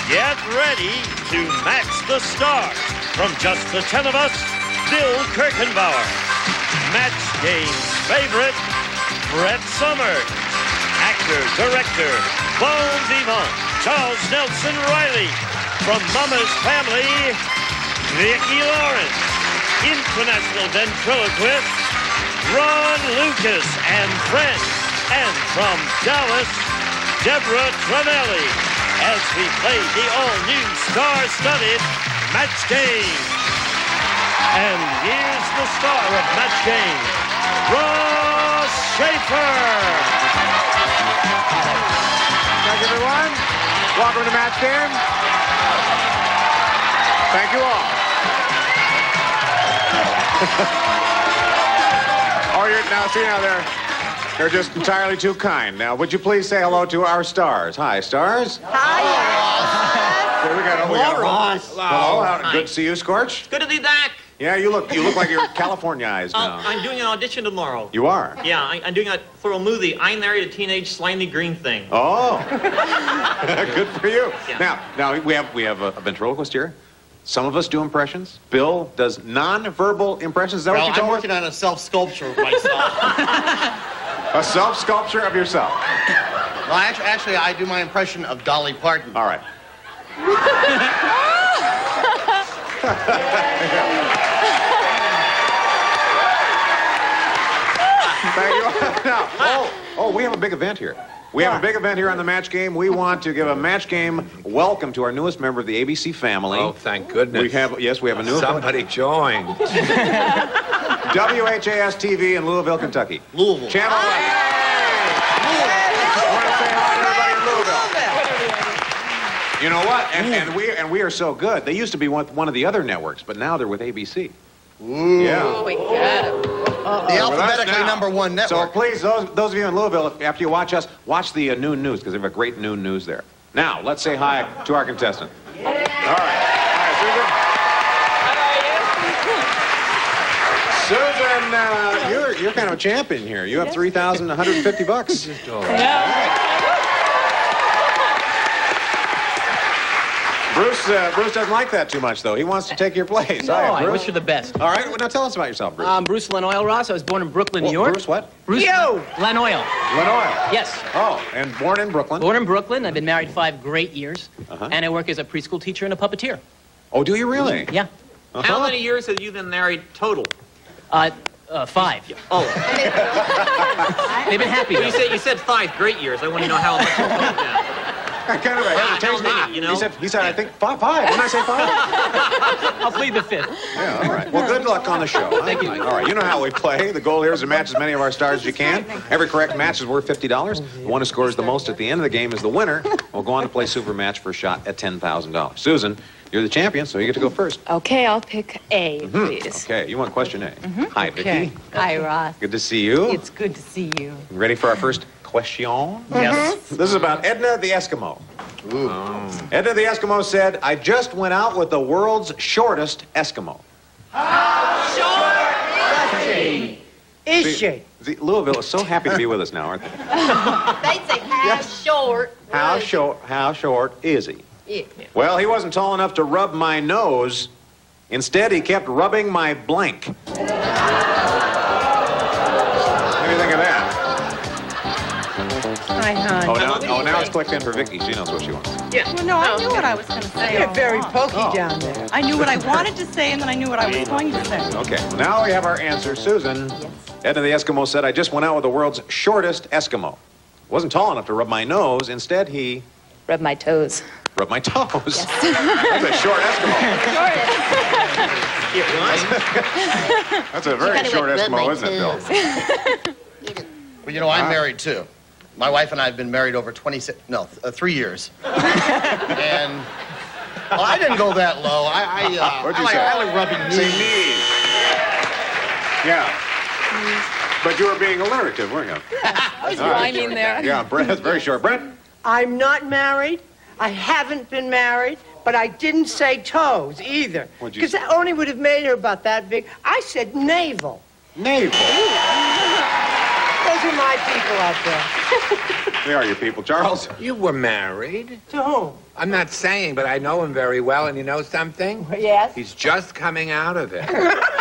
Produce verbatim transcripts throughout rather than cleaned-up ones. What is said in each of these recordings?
Get ready to match the stars. From just the ten of us, Bill Kirchenbauer. Match game's favorite, Brett Summers. Actor, director, Bones Yvonne, Charles Nelson Reilly. From Mama's Family, Vicki Lawrence. International ventriloquist, Ronn Lucas and friends. And from Dallas, Deborah Tranelli. As we play the all-new star-studded Match Game. And here's the star of Match Game, Ross Schaefer. Thank you, everyone. Welcome to Match Game. Thank you all. Oh, you're now see now they're they're just entirely too kind. Now, would you please say hello to our stars? Hi, stars. Hi. Here we go. We Hello, got Ross. Hello. Hello. How, good to see you, Scorch. Good to be back. Yeah, you look you look like you're Californiaized now. Uh, I'm doing an audition tomorrow. You are? Yeah, I, I'm doing it for a movie. I married a teenage slimy green thing. Oh, good for you. Yeah. Now, now we have we have a, a ventriloquist here. Some of us do impressions. Bill does non-verbal impressions. Is that well, what you told I'm working us? on a self-sculpture of myself. A self-sculpture of yourself. Well, actually, actually, I do my impression of Dolly Parton. All right. Thank you. Now, oh, oh, we have a big event here. We have a big event here on the Match Game. We want to give a Match Game welcome to our newest member of the A B C family. Oh, thank goodness. We have, yes, we have a new Somebody joined. W H A S T V in Louisville, Kentucky. Louisville. Channel eleven. I want to say hi to everybody in Louisville. You know what? And, and we and we are so good. They used to be with one of the other networks, but now they're with A B C. Ooh. Yeah. Oh, we got him. The alphabetically number one network. So please, those those of you in Louisville, if, after you watch us, watch the uh, noon news because they have a great noon news there. Now, let's say hi to our contestant. All right. All right, Susan. Susan, uh, you're you're kind of a champion here. You have three thousand one hundred fifty bucks. Bruce, uh, Bruce doesn't like that too much, though. He wants to take your place. No, Hi, I Bruce. wish you the best. All right, well, now tell us about yourself, Bruce. I'm Bruce Lanoil Ross. I was born in Brooklyn, New Well, York. Bruce what? Bruce You! Lanoil. Lanoil. Yes. Oh, and born in Brooklyn. Born in Brooklyn. I've been married five great years. Uh-huh. And I work as a preschool teacher and a puppeteer. Oh, do you really? Yeah. Uh-huh. How many years have you been married total? Uh, uh, five. Oh, They've been happy. you though. said you said five great years. I want to know how much you've done that. Kind of a hesitation. no, not, you know? He said, he said, I think five, five. Didn't I say five? I'll plead the fifth. Yeah, all right. Well, good luck on the show. Huh? Thank you. All right, you know how we play. The goal here is to match as many of our stars as you can. Every correct match is worth fifty dollars. The one who scores the most at the end of the game is the winner. We'll go on to play Super Match for a shot at ten thousand dollars. Susan, you're the champion, so you get to go first. Okay, I'll pick A, please. Okay, you want question A. Mm-hmm. Hi, Okay. Vicki. Hi, Ross. Good to see you. It's good to see you. Ready for our first question? Yes. This is about Edna the Eskimo. Ooh. Edna the Eskimo said, I just went out with the world's shortest Eskimo. Is See, she? see, Louisville is so happy to be with us now, aren't they? They say how Yes. short. How was- short, how short is he? Yeah. Well, he wasn't tall enough to rub my nose. Instead, he kept rubbing my blank. What do you think of that? Hi, hon. Oh, now, oh, now it's clicked in for Vicki. She knows what she wants. Well, no, I knew what I was going to say. You're all very along. pokey Oh. down there. I knew what I wanted to say, and then I knew what I was going to say. Okay, well, now we have our answer. Susan, Edna the Eskimo said, I just went out with the world's shortest Eskimo. Wasn't tall enough to rub my nose. Instead, he Rub my toes. rubbed my toes. That's a short Eskimo. It rhymes. That's a very kinda short went, rub Eskimo, my isn't it, Bill? Well, you know, I'm married, too. My wife and I have been married over twenty-six, no, uh, three years. And, well, I didn't go that low. I, I, uh, What'd I you like, say? I like rubbing Say knees. knees. Yeah. But you were being alliterative, weren't you? I was All right. rhyming there. Yeah, Brent, that's very short. Brent? I'm not married. I haven't been married, but I didn't say toes either. What'd you Because say? that only would have made her about that big. I said navel. Navel. Those are are my people out there. They are your people. Charles? You were married. To whom? I'm not saying, but I know him very well, and you know something? Yes? He's just coming out of it.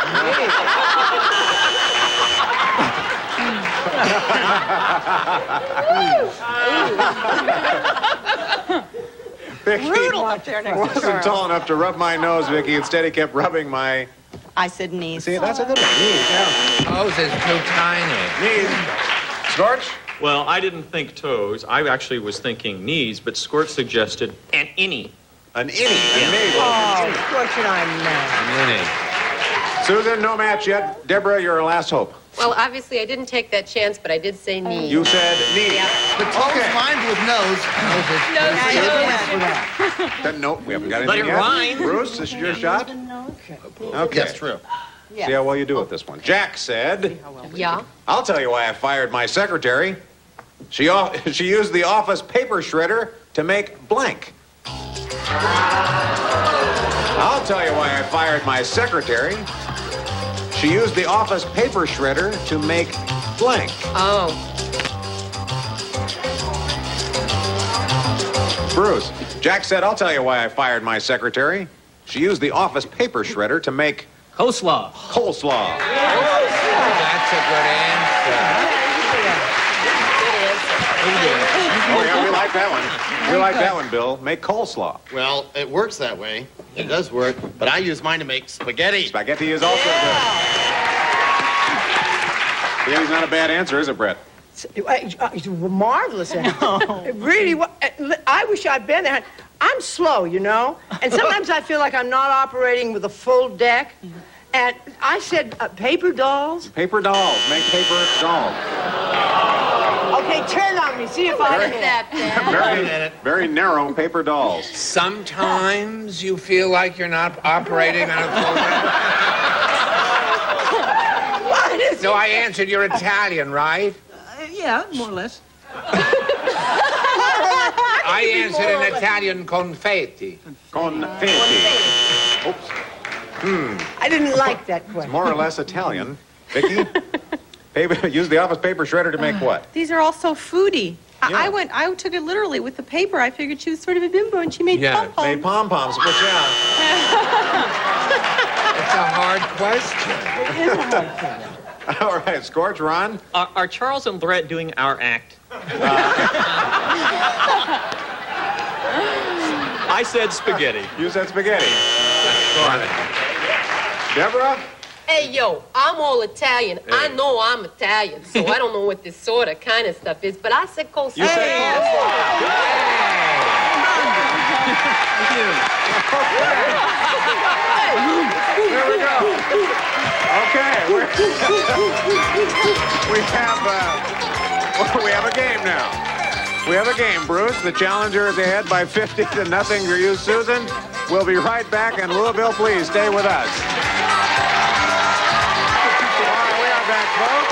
Vicki Brutal up there next to wasn't Charles. tall enough to rub my nose, Vicki. Instead, he kept rubbing my... I said knees. See, that's a good one. Knees, yeah. Toes is too tiny. Knees. Scorch? Well, I didn't think toes. I actually was thinking knees, but Squirt suggested an innie. An innie. An knee. Oh, what should I know? Mini. Susan, no match yet. Deborah, you're our last hope. Well, obviously, I didn't take that chance, but I did say knee. You said knee. The toes Okay. rhymed with nose. Then, nope, we haven't got Let anything it yet. rhyme. Bruce, this is your shot? Okay. Yes, true. See how well you do with this one. Jack said, Yeah. I'll tell you why I fired my secretary. She, o- she used the office paper shredder to make blank. I'll tell you why I fired my secretary. She used the office paper shredder to make blank. Oh. Bruce, Jack said, I'll tell you why I fired my secretary. She used the office paper shredder to make Coleslaw. coleslaw. That's a good answer. Oh, yeah, we like that one. We like that one, Bill. Make coleslaw. Well, it works that way. It does work, but I use mine to make spaghetti. Spaghetti is also good. Spaghetti's not a bad answer, is it, Brett? It's a marvelous. It really, wa- I wish I'd been there. I'm slow, you know, and sometimes I feel like I'm not operating with a full deck. And I said uh, paper dolls. Paper dolls. Make paper dolls. Okay, turn on me. See if I Look can. at that, Dad. Very, very narrow paper dolls. Sometimes you feel like you're not operating on a full What is No, I answered. You're Italian, right? Yeah, more or less. I answered in Italian confetti. Confetti. Oops. I didn't like that question. More or less Italian. Vicki? Paper, use the office paper shredder to make what? These are all so foodie. I, Yeah. I went, I took it literally with the paper. I figured she was sort of a bimbo and she made Yeah, pom-poms. Made pom-poms, which, yeah. It's a hard question. All right, Scorch, Ron? Are, are Charles and Brett doing our act? I said spaghetti. You said spaghetti. Deborah? Hey, yo, I'm all Italian. I know I'm Italian, so I don't know what this sort of kind of stuff is, but I said coleslaw. You said coleslaw. There we go. Okay, we're we have uh, we have a game now. We have a game, Bruce. The challenger is ahead by fifty to nothing for you, Susan. We'll be right back, and Louisville, please stay with us. All right, we are back, folks.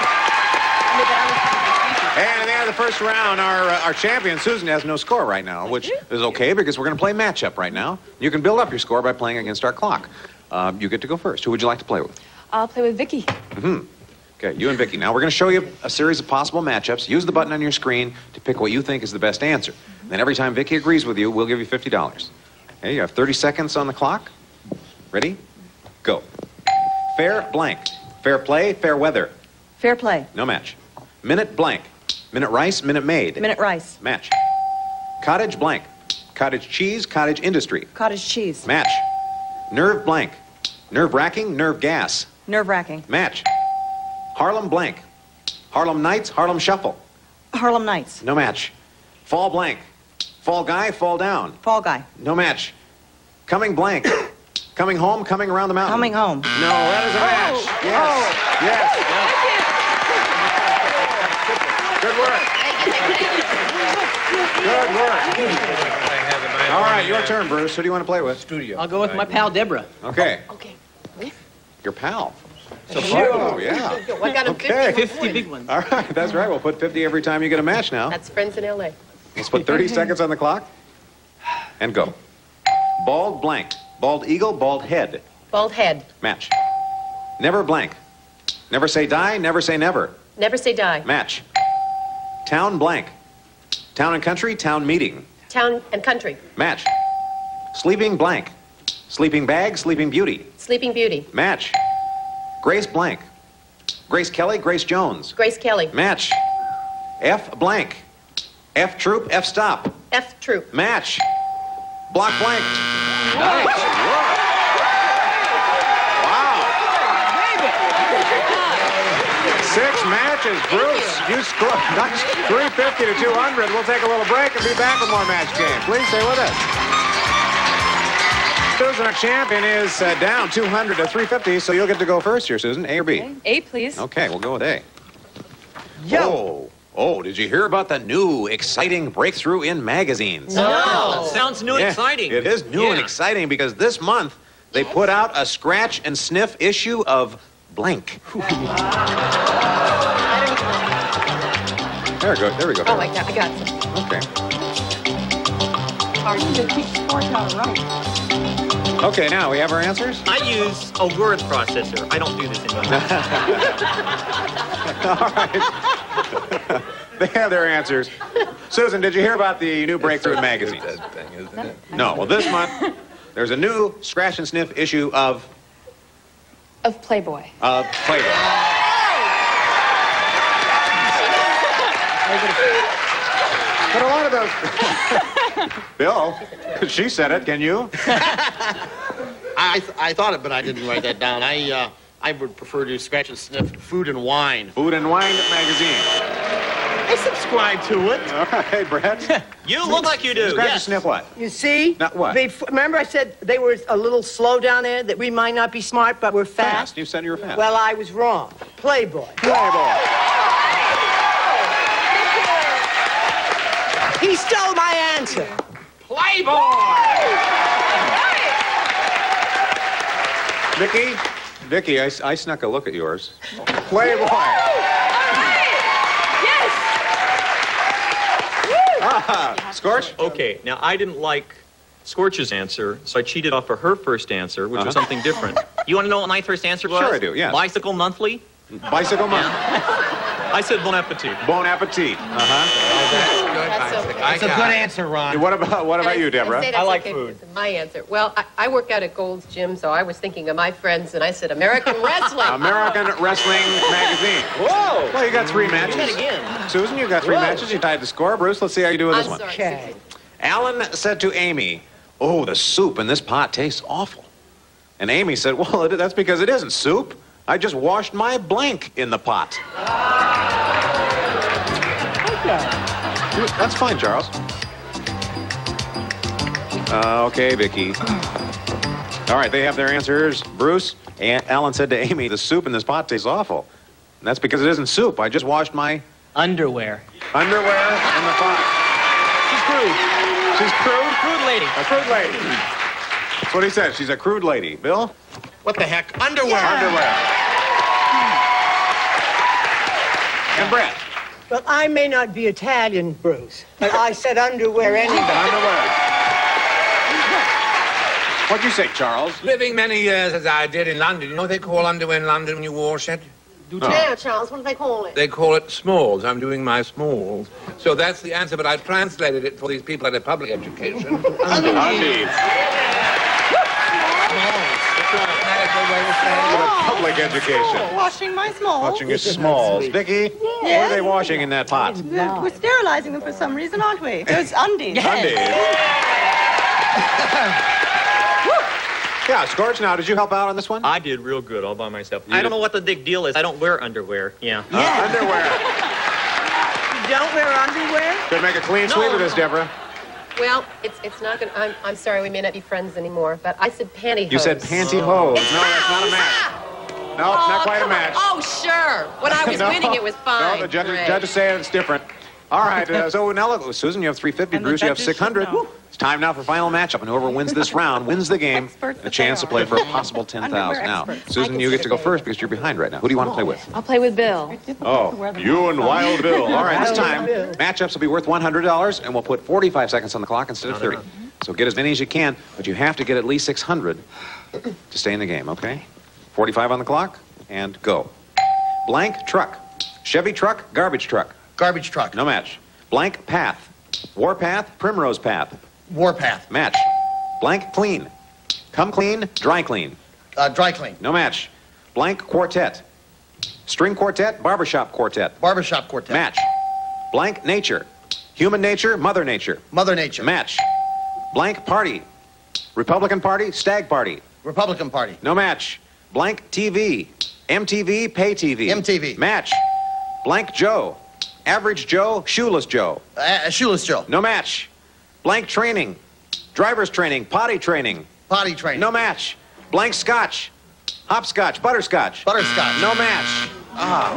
And at the end of the first round, our uh, our champion, Susan, has no score right now, which is okay because we're going to play matchup right now. You can build up your score by playing against our clock. Uh, you get to go first. Who would you like to play with? I'll play with Vicki. Okay, you and Vicki. Now, we're going to show you a series of possible matchups. Use the button on your screen to pick what you think is the best answer. Then every time Vicki agrees with you, we'll give you fifty dollars. Okay, you have thirty seconds on the clock. Ready? Go. Fair blank. Fair play, fair weather. Fair play. No match. Minute blank. Minute rice, minute maid. Minute rice. Match. Cottage blank. Cottage cheese, cottage industry. Cottage cheese. Match. Nerve blank. Nerve wracking, nerve gas. Nerve-wracking. Match. Harlem blank. Harlem Nights, Harlem Shuffle. Harlem Nights. No match. Fall blank. Fall guy, fall down. Fall guy. No match. Coming blank. Coming home, coming around the mountain. Coming home. No, that is a match. Yes. Yes. Good work. Good work. All right, your turn, Bruce. Who do you want to play with? Studio. I'll go with my pal Deborah. Okay. Okay. Your pal. Sure. Oh, yeah. I got him Okay. fifty. fifty big ones. All right, that's right. We'll put fifty every time you get a match now. That's friends in L A. Let's put thirty seconds on the clock. And go. Bald blank. Bald eagle, bald head. Bald head. Match. Never blank. Never say die, never say never. Never say die. Match. Town blank. Town and country, town meeting. Town and country. Match. Sleeping blank. Sleeping bag, sleeping beauty. Sleeping Beauty. Match. Grace blank. Grace Kelly, Grace Jones. Grace Kelly. Match. F blank. F troop, F stop. F Troop. Match. Block blank. Nice work. Wow. Six matches, Bruce. You scored nice three fifty to two hundred. We'll take a little break and be back with more match game. Please stay with us. Susan, our champion, is uh, down two hundred to three fifty, so you'll get to go first here, Susan. A or B? A, please. Okay, we'll go with A. Yo. Oh, oh, did you hear about the new exciting breakthrough in magazines? No. Sounds new and Yeah, exciting. It is new and Yeah. exciting because this month they put out a scratch and sniff issue of blank. There we go. There we go. Oh, I got, I got some. Okay. Okay, now we have our answers. I use a word processor. I don't do this anymore. All right. They have their answers. Susan, did you hear about the new breakthrough in magazines? thing, isn't it? No. Well, this month there's a new scratch and sniff issue of Of Playboy. uh, Playboy. But a lot of those. Bill, she said it. Can you? I, th I thought it, but I didn't write that down. I, uh, I would prefer to scratch and sniff Food and Wine. Food and Wine magazine. I subscribe to it. All right, Brett. You look like you do. Scratch and Yes. sniff what? You see? Not what? Bef- remember I said they were a little slow down there, that we might not be smart, but we're fast? Fast. You said you were fast. Well, I was wrong. Playboy. Playboy. He stole my answer. Vicki, Vicki, I, I snuck a look at yours. Playboy. Ah, Scorch? Okay, now I didn't like Scorch's answer, so I cheated off of her first answer, which was Uh-huh. something different. You want to know what my first answer was? Sure I do, yes. Bicycle Monthly? Bicycle month. I said Bon Appetit. Bon appetit. Uh-huh. That's okay. I It's a got good it. answer, Ron. What about what about you, Deborah? I, say that's okay because it's my answer. Well, I, I work out at Gold's Gym, so I was thinking of my friends, and I said American Wrestling. American Wrestling Magazine. Whoa! Well, you got three matches. that again. Susan, you got three Whoa. matches. You tied the score. Bruce, let's see how you do with I'm this one. sorry. Okay. Alan said to Amy, "Oh, the soup in this pot tastes awful." And Amy said, "Well, it, that's because it isn't soup. I just washed my blank in the pot." That's fine, Charles. Uh, okay, Vicki. All right, they have their answers. Bruce, and Alan said to Amy, "The soup in this pot tastes awful." And that's because it isn't soup. I just washed my Underwear. underwear in the pot. She's crude. She's crude? Crude lady. A crude lady. That's what he said. She's a crude lady. Bill? What the heck? Underwear. Underwear. And Brett? Well, I may not be Italian, Bruce, but I said underwear anyway. Underwear. What'd you say, Charles? Living many years as I did in London, you know what they call underwear in London when you wash it? Now, Charles, what do they call it? They call it smalls. I'm doing my smalls. So that's the answer, but I translated it for these people at a public education. Undies. Public education. Washing my smalls. Watching your smalls. Vicki, what are they washing in that pot? We're sterilizing them for some reason, aren't we? Those undies. Undies. Yeah, Scorch, now, did you help out on this one? I did real good all by myself. I don't know what the big deal is. I don't wear underwear. Yeah. Uh, underwear. You don't wear underwear? Could make a clean sweep of this, Deborah. Well, it's it's not gonna. I'm I'm sorry, we may not be friends anymore. But I said pantyhose. You said pantyhose. It's No, that's not a match. No, Oh, not quite a come on. match. Oh, sure. When I was No. winning, it was fine. No, the judges, Great. judges say it's different. All right, uh, so now, look, Susan, you have three fifty. And the Bruce, you have judges six hundred. should know. It's time now for final matchup, and whoever wins this round wins the game. Experts A that chance they to play are. for a possible ten thousand. Now, experts. Susan, you get to go first because you're behind right now. Who do you want to play with? I'll play with Bill. Oh, you and Wild Bill. All right, this time, matchups will be worth one hundred dollars, and we'll put forty-five seconds on the clock instead of thirty. So get as many as you can, but you have to get at least six hundred to stay in the game, okay? forty-five on the clock, and go. Blank truck. Chevy truck, garbage truck. Garbage truck. No match. Blank path. Warpath, primrose path. Warpath. Match. Blank clean. Come clean, dry clean. Uh, dry clean. No match. Blank quartet. String quartet, barbershop quartet. Barbershop quartet. Match. Blank nature. Human nature, mother nature. Mother nature. Match. Blank party. Republican party, stag party. Republican Party. No match. Blank T V. M T V, pay T V. M T V. Match. Blank Joe. Average Joe, shoeless Joe. Uh, shoeless Joe. No match. Blank training. Driver's training, potty training. Potty training. No match. Blank scotch. Hopscotch, butterscotch. Butterscotch. No match. Ah.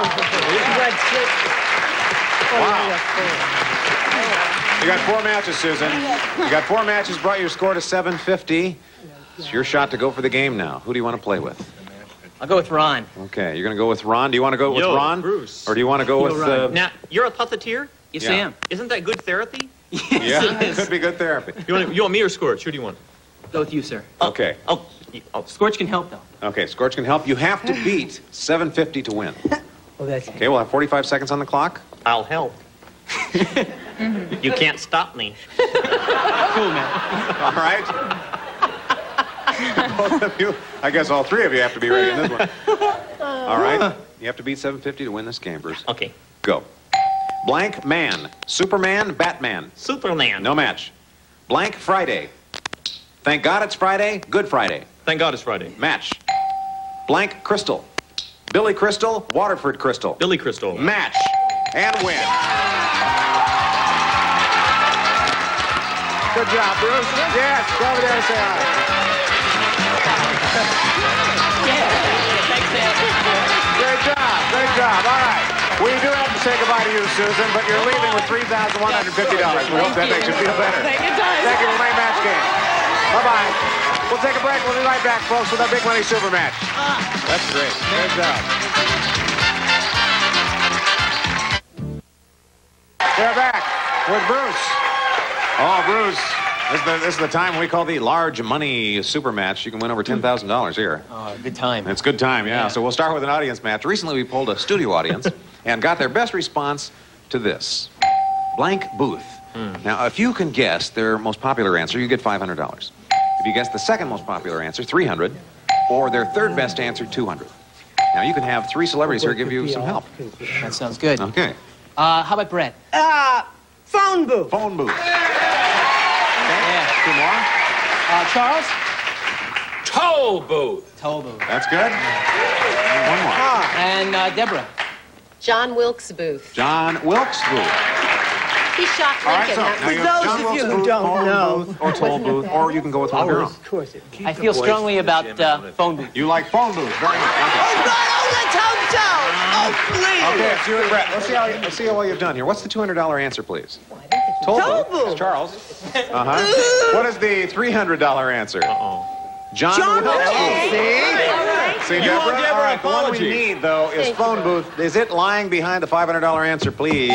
Wow. You got four matches, Susan. You got four matches, brought your score to seven fifty. It's your shot to go for the game now. Who do you want to play with? I'll go with Ron. Okay, you're going to go with Ron. Do you want to go with Yo, Ron? Bruce. Or do you want to go Yo, with... Ron. Uh, Now, you're a puppeteer? Yes, Yeah. I am. Isn't that good therapy? yeah, it it is. could be good therapy. You want, you want me or Scorch? Who do you want? Go with you, sir. Okay. Oh, y- oh, Scorch can help, though. Okay, Scorch can help. You have to beat seven fifty to win. Oh, that's Okay, we'll have forty-five seconds on the clock. I'll help. You can't stop me. cool, man. All right? Both of you, I guess all three of you have to be ready in this one. All right? You have to beat seven fifty to win this game, Bruce. Okay. Go. Blank man. Superman, Batman. Superman. No match. Blank Friday. Thank God it's Friday. Good Friday. Thank God it's Friday. Match. Blank Crystal. Billy Crystal, Waterford Crystal. Billy Crystal. Match. And win. Good job, Bruce. Yes, go over there and say hi. Great job, great job. All right. We do have to say goodbye to you, Susan, but you're leaving with three thousand one hundred fifty dollars. We hope that makes you feel better. Thank you, Tyson. Thank you for playing match game. Bye-bye. We'll take a break. We'll be right back, folks, with our big money super match. That's great. Good job. We're back with Bruce. Oh, Bruce. This is, the, this is the time we call the large money super match. You can win over ten thousand dollars here. Oh, good time. It's good time, yeah. Yeah. So we'll start with an audience match. Recently, we polled a studio audience and got their best response to this. Blank booth. Now, if you can guess their most popular answer, you get five hundred dollars. If you guess the second most popular answer, three hundred dollars, or their third best answer, two hundred dollars. Now, you can have three celebrities here give you some help. That sounds good. Okay. Uh, how about Brett? Uh, phone booth. Phone booth. Yeah. Two more. Uh, Charles? Toll booth. Toll booth. That's good. And one more. And uh, Deborah? John Wilkes Booth. John Wilkes booth. He shot All right, Lincoln. so That now was- you For have those John of Wilkes you who booth, don't phone know. booth, or toll booth, or you can go with one of your own. Of course. It, I feel strongly about uh, phone booth. You like phone booth, very much. Okay. oh, God, oh, let's hope so. Oh, please. Okay, it's you and Brett. Let's see how you, let's see how well you've done here. What's the two hundred dollar answer, please? Toll Toll booth. booth. It's Charles. Uh-huh. What is the three hundred dollar answer? Uh-oh. John, John Wilkes Wilkes. Booth. See? See, You owe Deborah? Deborah All right, the one we apology. need, though, is Thank phone you. booth. Is it lying behind the five hundred dollar answer, please?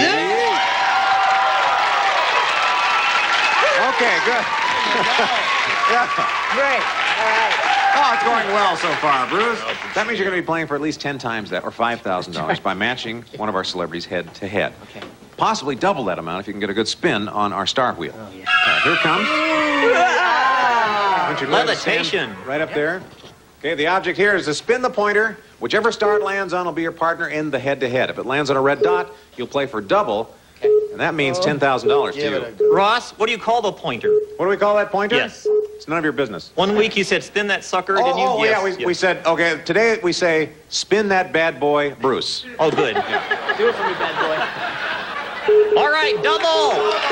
Okay, good. Yeah. Great. All right. Oh, it's going well so far, Bruce. That means you're going to be playing for at least ten times that, or five thousand dollars, by matching one of our celebrities head to head. Okay. Possibly double that amount if you can get a good spin on our star wheel. Oh, yeah. All right, here it comes. Why don't you go ahead and stand Levitation. right up there. Okay, the object here is to spin the pointer. Whichever star it lands on will be your partner in the head-to-head. If it lands on a red dot, you'll play for double, and that means ten thousand dollars to Give you. it a Ross, what do you call the pointer? What do we call that pointer? Yes. It's none of your business. One week you said spin that sucker, Oh, didn't you? oh Yes, yeah, we, yes. we said, okay, today we say, spin that bad boy, Bruce. Oh, good. Do it for me, bad boy. All right, double.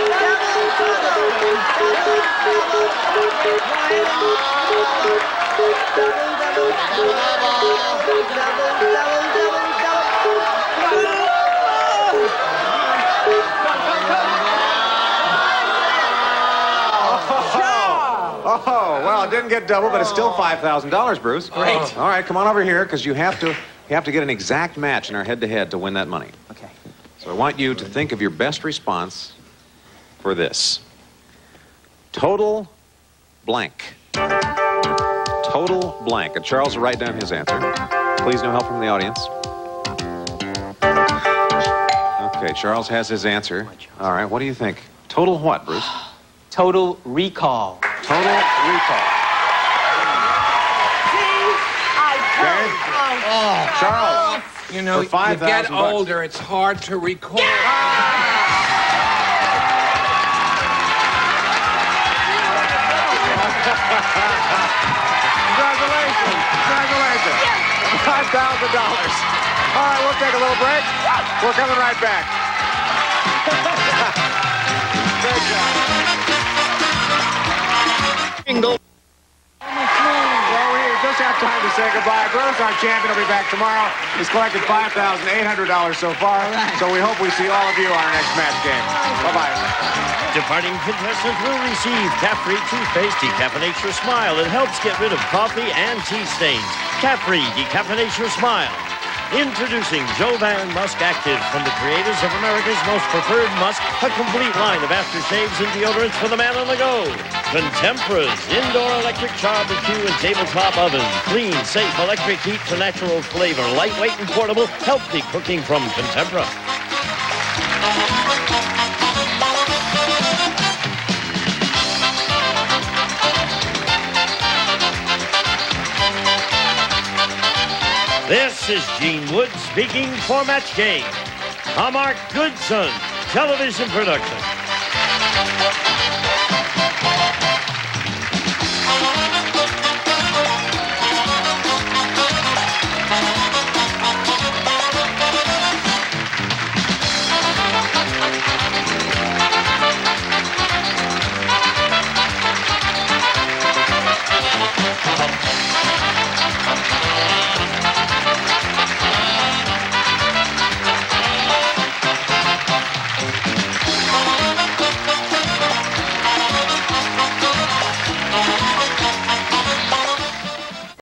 Oh, well, it didn't get double, but it's still five thousand dollars, Bruce. Great. All right, come on over here, because you have to you have to get an exact match in our head-to-head to win that money. Okay. So I want you to think of your best response for this. Total blank. Total blank. And Charles will write down his answer. Please, no help from the audience. Okay, Charles has his answer. All right, what do you think? Total what, Bruce? Total recall. Total recall. Okay. Oh, Charles. You know, For you five get thousand bucks. older, it's hard to recall. Congratulations. Congratulations. five thousand dollars. All right, we'll take a little break. We're coming right back. Good job. Well, we just have time to say goodbye. Bruce, our champion, will be back tomorrow. He's collected five thousand eight hundred dollars so far, so we hope we see all of you on our next match game. Bye-bye. Departing contestants will receive Cat-Free toothpaste, decaffeinates your smile. It helps get rid of coffee and tea stains. Cat-Free decaffeinates your smile. Introducing Jovan Musk Active from the creators of America's most preferred musk, a complete line of aftershaves and deodorants for the man on the go. Contempora's indoor electric barbecue and tabletop oven. Clean, safe electric heat to natural flavor. Lightweight and portable, healthy cooking from Contempora. This is Gene Wood speaking for Match Game, a Mark Goodson television production.